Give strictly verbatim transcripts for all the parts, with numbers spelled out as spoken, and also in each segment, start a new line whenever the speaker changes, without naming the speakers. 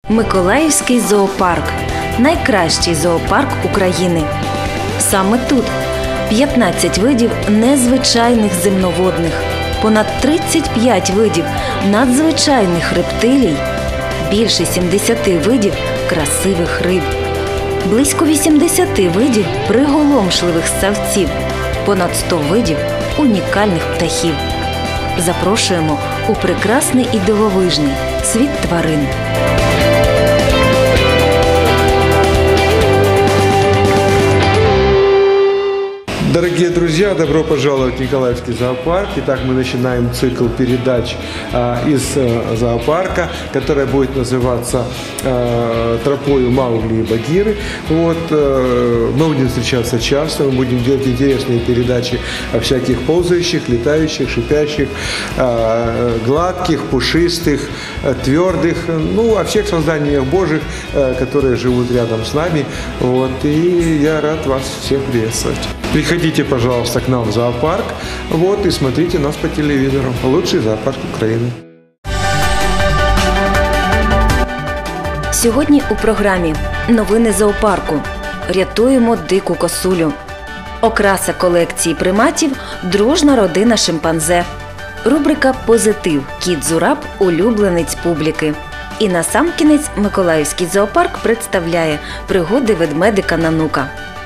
Миколаївський зоопарк – найкращий зоопарк України. Саме тут п'ятнадцять видів незвичайних земноводних, понад тридцять п'ять видів надзвичайних рептилій, більше сімдесят видів красивих риб, близько вісімдесят видів приголомшливих ссавців, понад сто видів унікальних птахів. Запрошуємо у прекрасний і дивовижний світ тварин.
Дорогие друзья, добро пожаловать в Николаевский зоопарк. Итак, мы начинаем цикл передач а, из а, зоопарка, которая будет называться а, «Тропою Маугли и Багиры». Вот, а, мы будем встречаться часто, мы будем делать интересные передачи о всяких ползающих, летающих, шипящих, а, гладких, пушистых, а, твердых, ну, о всех созданиях Божьих, а, которые живут рядом с нами. Вот, и я рад вас всех приветствовать. Приходите, пожалуйста, к нам в зоопарк, вот, и смотрите нас по телевизору. Лучший зоопарк України.
Сьогодні у програмі «Новини зоопарку». Рятуємо дику косулю. Окраса колекції приматів – дружна родина шимпанзе. Рубрика «Позитив. Кіт-Зураб – улюбленець публіки». І насамкінець Миколаївський зоопарк представляє пригоди ведмедика Нанука.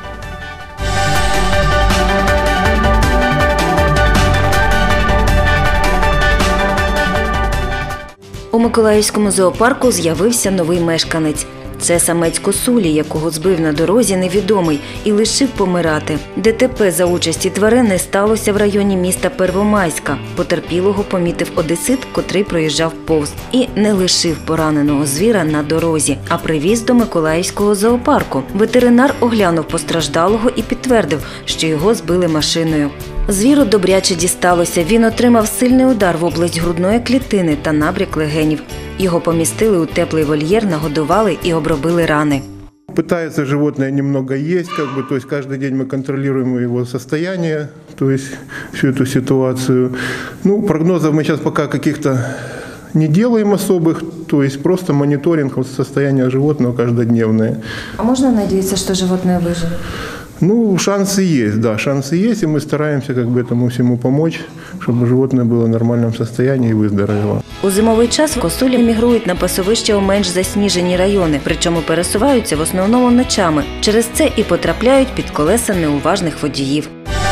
У Миколаївському зоопарку з'явився новий мешканець. Це самець косулі, якого збив на дорозі невідомий і лишив помирати. ДТП за участі тварини сталося в районі міста Первомайська. Потерпілого помітив одесит, котрий проїжджав повз, і не лишив пораненого звіра на дорозі, а привіз до Миколаївського зоопарку. Ветеринар оглянув постраждалого і підтвердив, що його збили машиною. Звіру добряче дісталося. Він отримав сильний удар в область грудної клітини та набряк легенів. Його помістили у теплий вольєр, нагодували і обробили рани.
Пытается животное немного есть, как бы, то есть каждый день мы контролируем его состояние, то есть всю эту ситуацию. Ну, прогнозов мы сейчас пока каких-то не делаем особых, то есть просто мониторинг состояния животного каждодневное.
А можно надеяться, что животное выживет?
Ну, шансы есть, да, шансы есть, и мы стараемся как бы этому всему помочь, чтобы животное было в нормальном состоянии и выздоровело.
У зимовий час косулі мігрують на пасовище у менш засніжені райони, причому пересуваються в основному ночами. Через це і потрапляють під колеса неуважних водіїв.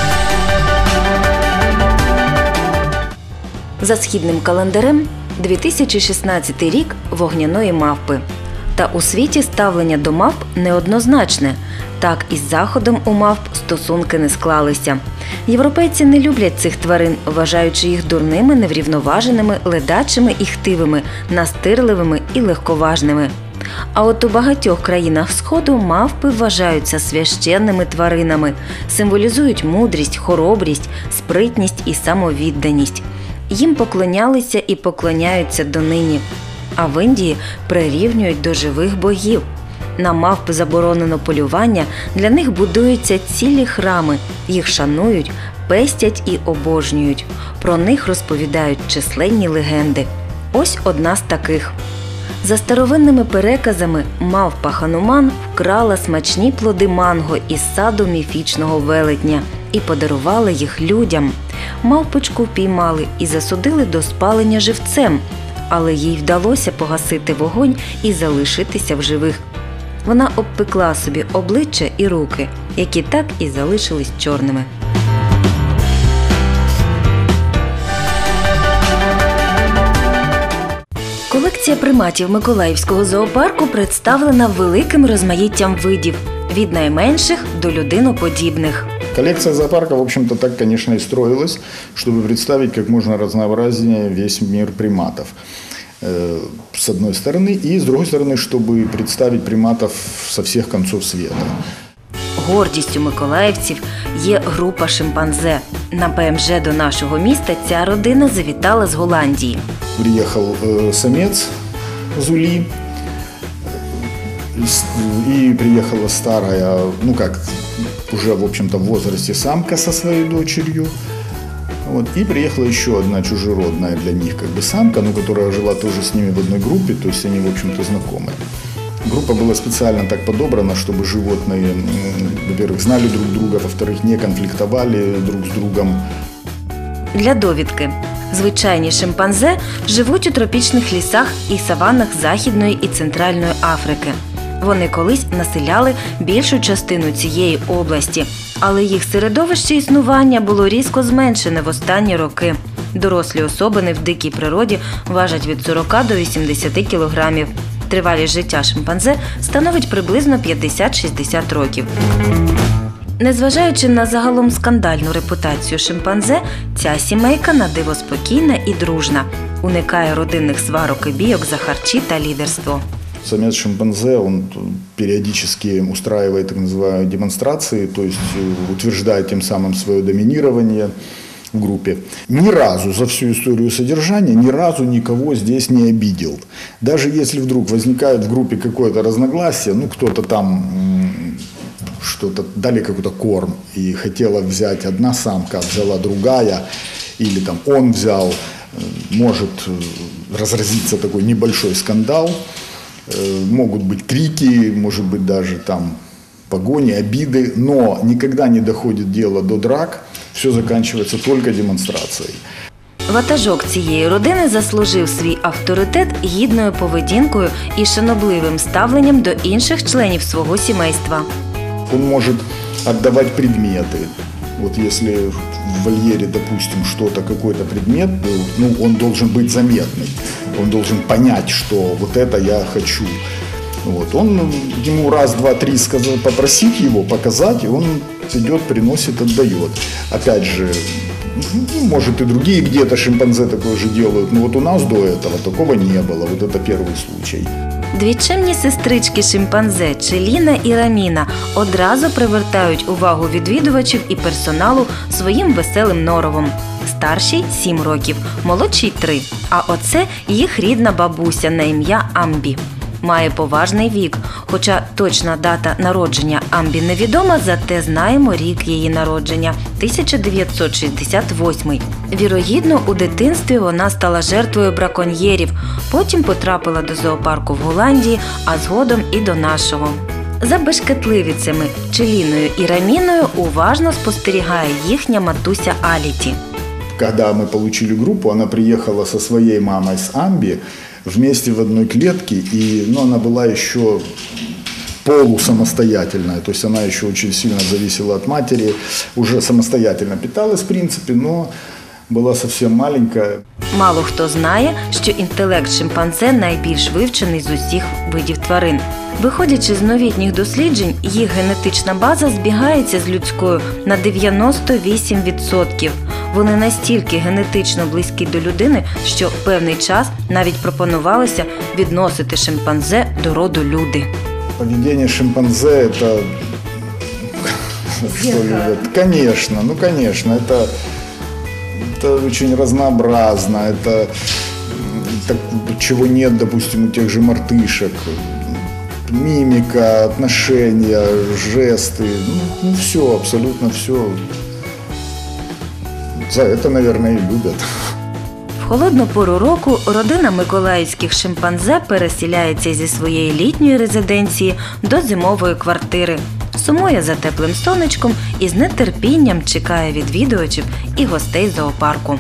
За східним календарем дві тисячі шістнадцятий рік вогняної мавпи. Та у світі ставлення до мавп неоднозначне. Так, із Заходом у мавп стосунки не склалися. Європейці не люблять цих тварин, вважаючи їх дурними, неврівноваженими, ледачими і хтивими, настирливими і легковажними. А от у багатьох країнах Сходу мавпи вважаються священними тваринами, символізують мудрість, хоробрість, спритність і самовідданість. Їм поклонялися і поклоняються донині. А в Індії прирівнюють до живих богів. На мавп заборонено полювання, для них будуються цілі храми, їх шанують, пестять і обожнюють. Про них розповідають численні легенди. Ось одна з таких. За старовинними переказами, мавпа Хануман вкрала смачні плоди манго із саду міфічного велетня і подарувала їх людям. Мавпочку впіймали і засудили до спалення живцем, але їй вдалося погасити вогонь і залишитися в живих. Вона обпекла собі обличчя і руки, які так і залишились чорними. Колекція приматів Миколаївського зоопарку представлена великим розмаїттям видів – від найменших до людиноподібних.
Коллекция зоопарка, в общем-то, так, конечно, и строилась, чтобы представить как можно разнообразнее весь мир приматов. С одной стороны, и с другой стороны, чтобы представить приматов со всех концов света.
Гордістю миколаївців є група шимпанзе. На ПМЖ до нашого міста ця родина завітала з Голландії.
Приїхав самець Зулі, и приехала старая, ну как, уже, в общем-то, в возрасте самка со своей дочерью. Вот. И приехала еще одна чужеродная для них как бы самка, но которая жила тоже с ними в одной группе, то есть они, в общем-то, знакомы. Группа была специально так подобрана, чтобы животные, во-первых, знали друг друга, во-вторых, не конфликтовали друг с другом.
Для довідки. Звичайні шимпанзе живуть у тропічних лісах і саваннах Західної і Центральної Африки. Вони колись населяли більшу частину цієї області, але їх середовище існування було різко зменшене в останні роки. Дорослі особини в дикій природі важать від сорока до вісімдесяти кілограмів. Тривалість життя шимпанзе становить приблизно п'ятдесят-шістдесят років. Незважаючи на загалом скандальну репутацію шимпанзе, ця сімейка на диво спокійна і дружна. Уникає родинних сварок і бійок за харчі та лідерство.
Самец шимпанзе, он периодически устраивает так называемые демонстрации, то есть утверждает тем самым свое доминирование в группе. Ни разу за всю историю содержания, ни разу никого здесь не обидел. Даже если вдруг возникает в группе какое-то разногласие, ну кто-то там что-то, дали какой-то корм и хотела взять одна самка, взяла другая, или там он взял, может разразиться такой небольшой скандал. Могут быть крики, может быть даже там погони, обиды, но никогда не доходит дело до драк, все заканчивается только демонстрацией.
Ватажок цієї родини заслужив свій авторитет гідною поведінкою і шанобливим ставленням до інших членів свого сімейства.
Он может отдавать предметы. Вот если в вольере, допустим, что-то, какой-то предмет, ну, он должен быть заметный. Он должен понять, что вот это я хочу. Вот. Он ему раз, два, три сказать, попросить его, показать, и он идет, приносит, отдает. Опять же, ну, может и другие где-то шимпанзе такое же делают, но вот у нас до этого такого не было. Вот это первый случай.
Двічимні сестрички шимпанзе Челіна і Раміна одразу привертають увагу відвідувачів і персоналу своїм веселим норовом. Старшій – сім років, молодшій – три. А оце їх рідна бабуся на ім'я Амбі. Має поважний вік, хоча точна дата народження Амбі невідома, зате знаємо рік її народження – тисяча дев'ятсот шістдесят восьмий. Вірогідно, у дитинстві вона стала жертвою браконьєрів, потім потрапила до зоопарку в Голландії, а згодом і до нашого. За бешкетливицями Челіною і Раміною уважно спостерігає їхня матуся Аліті.
Когда мы получили группу, она приехала со своей мамой, с Амби, вместе в одной клетке, и ну, она была еще полусамостоятельная, то есть она еще очень сильно зависела от матери, уже самостоятельно питалась, в принципе, но була совсем маленька.
Мало хто знає, що інтелект шимпанзе найбільш вивчений з усіх видів тварин. Виходячи з новітніх досліджень, їх генетична база збігається з людською на дев'яносто вісім відсотків. Вони настільки генетично близькі до людини, що певний час навіть пропонувалося відносити шимпанзе до роду люди.
Поведение шимпанзе – это… Что любят? Конечно, ну конечно, это… Это очень разнообразно, это так, чего нет, допустим, у тех же мартышек. Мимика, отношения, жесты, ну, ну все, абсолютно все. За это, наверное, и любят.
В холодну пору року родина миколаївських шимпанзе переселяється зі своєї літньої резиденції до зимової квартири. Сумує за теплим сонечком і з нетерпінням чекає відвідувачів і гостей зоопарку.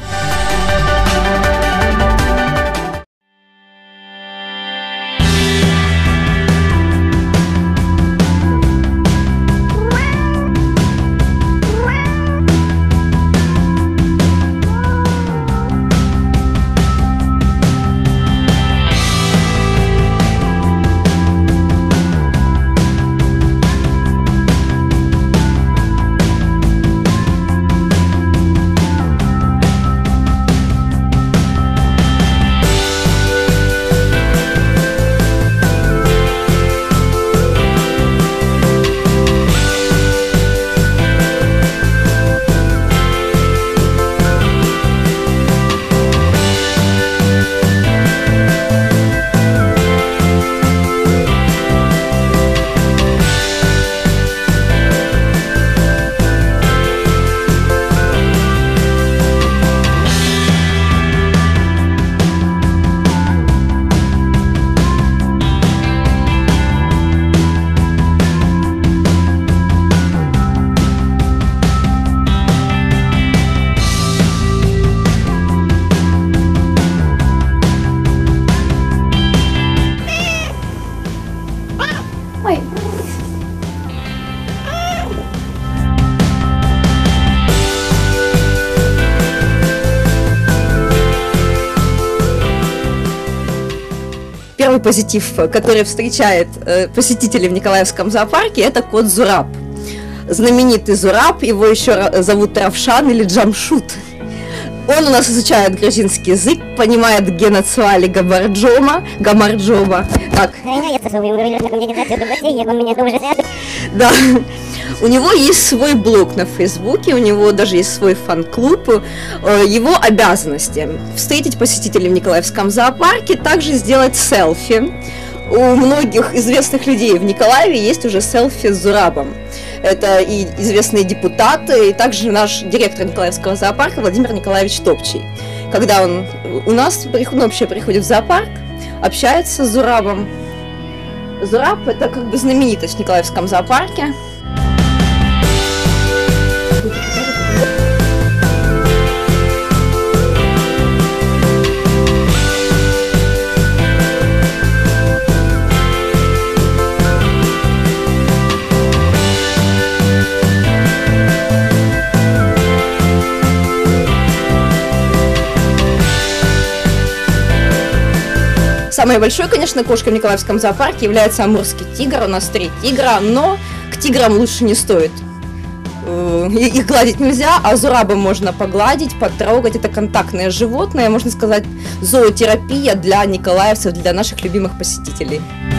второй позитив, который встречает э, посетителей в Николаевском зоопарке, это кот Зураб. Знаменитый Зураб, его еще зовут Равшан или Джамшут. Он у нас изучает грузинский язык, понимает геноцуали Гамарджома, Гамарджома. Так. Да. У него есть свой блог на Фейсбуке, у него даже есть свой фан-клуб. Его обязанности – встретить посетителей в Николаевском зоопарке, также сделать селфи. У многих известных людей в Николаеве есть уже селфи с Зурабом. Это и известные депутаты, и также наш директор Николаевского зоопарка Владимир Николаевич Топчий. Когда он у нас ну, вообще приходит в зоопарк, общается с Зурабом. Зураб – это как бы знаменитость в Николаевском зоопарке. Самой большой, конечно, кошкой в Николаевском зоопарке является амурский тигр. У нас три тигра, но к тиграм лучше не стоит. Их гладить нельзя, а Зураба можно погладить, потрогать. Это контактное животное, можно сказать, зоотерапия для николаевцев, для наших любимых посетителей.